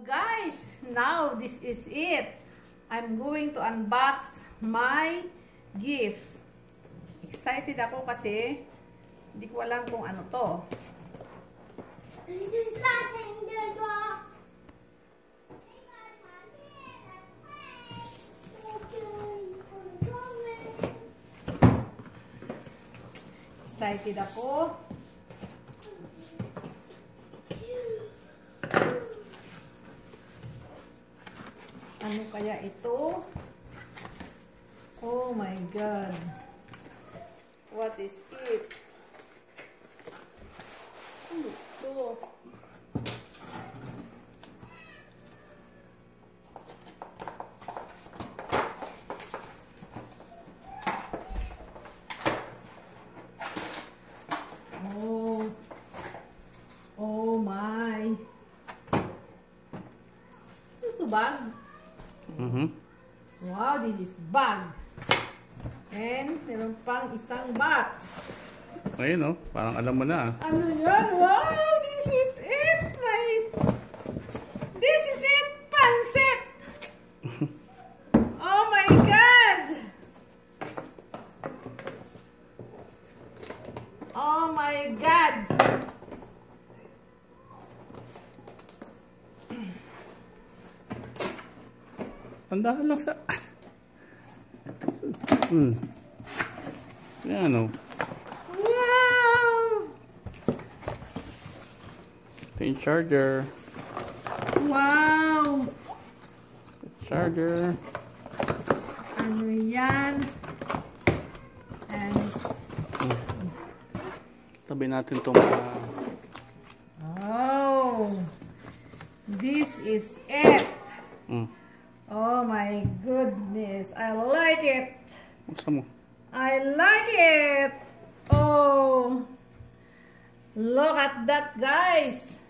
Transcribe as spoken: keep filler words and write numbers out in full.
Guys, now this is it. I'm going to unbox my gift. Excited ako kasi hindi ko alam kung ano to. Excited ako. Ano kaya ito? Oh my God. What is it? Ano ito? Oh. Oh my. Ito bag? Mm-hmm. Wow, this is bag. And meron pang isang box. Ayun oh, parang alam mo na. Ano yan? Wow, this is it. Guys. This is it. Pancit. Oh my God. Oh my God. Pandahan lang sa... Hmm. Yan o. Wow! Ito yung charger. Wow! Charger. Ano yan? And... Hmm. Tabi natin itong... Uh... Oh! This is it! Hmm. Oh my goodness, I like it. Buksan mo. I like it. Oh, look at that, guys.